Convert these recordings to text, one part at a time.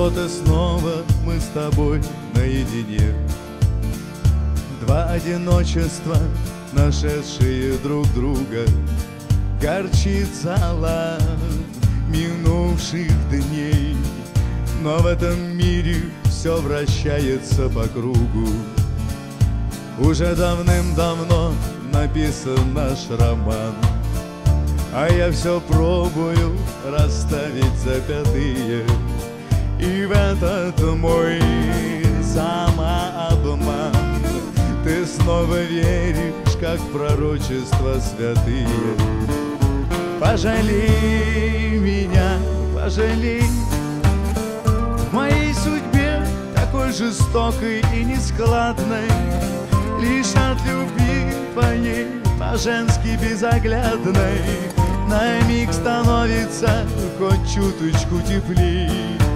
вот и снова мы с тобой наедине. Два одиночества, нашедшие друг друга. Горчит зала минувших дней, но в этом мире все вращается по кругу. Уже давным-давно написан наш роман, а я все пробую расставить запятые. И в этот мой самообман ты снова веришь, как в пророчества святые. Пожалей меня, пожалей. В моей судьбе такой жестокой и нескладной, лишь от любви твоей по-женски безоглядной на миг становится хоть чуточку теплей.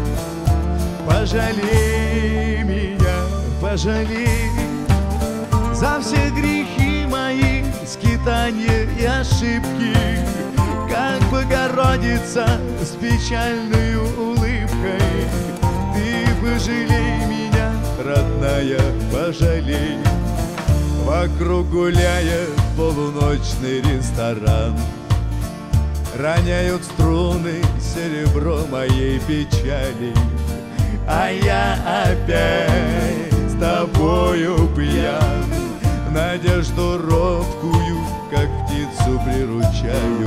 Пожалей меня, пожалей за все грехи мои, скитания и ошибки, как Богородица с печальной улыбкой. Ты пожалей меня, родная, пожалей. Вокруг гуляет полуночный ресторан, роняют струны серебро моей печали, а я опять с тобою пьян, надежду робкую, как птицу приручаю.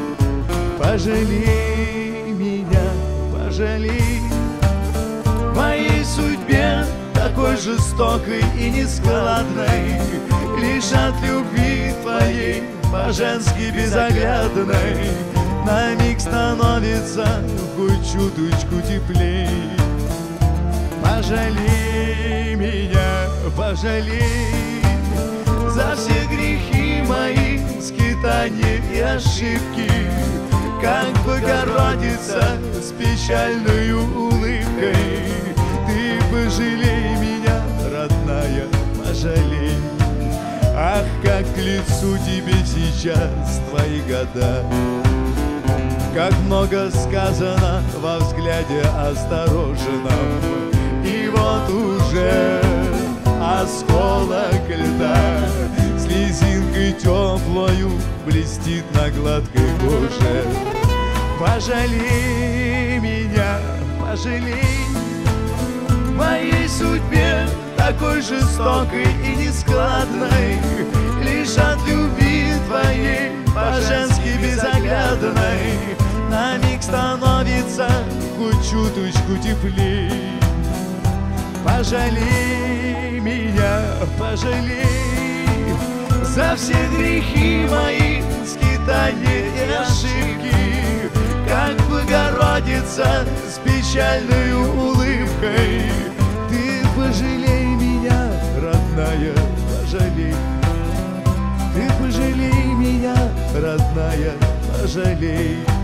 Пожалей меня, пожалей. В моей судьбе такой жестокой и нескладной, лишь от любви твоей по-женски безоглядной на миг становится хоть чуточку теплей. Пожалей меня, пожалей за все грехи мои, скитания и ошибки, как Богородица с печальной улыбкой. Ты пожалей меня, родная, пожалей. Ах, как к лицу тебе сейчас твои года, как много сказано во взгляде осторожном. И вот уже осколок льда слезинкой теплою блестит на гладкой коже. Пожалей меня, пожалей. В моей судьбе такой жестокой и нескладной, лишь от любви твоей по-женски безоглядной на миг становится хоть чуточку теплей. Пожалей меня, пожалей за все грехи мои, скитания и ошибки, как Богородица с печальной улыбкой. Ты пожалей меня, родная, пожалей. Ты пожалей меня, родная, пожалей.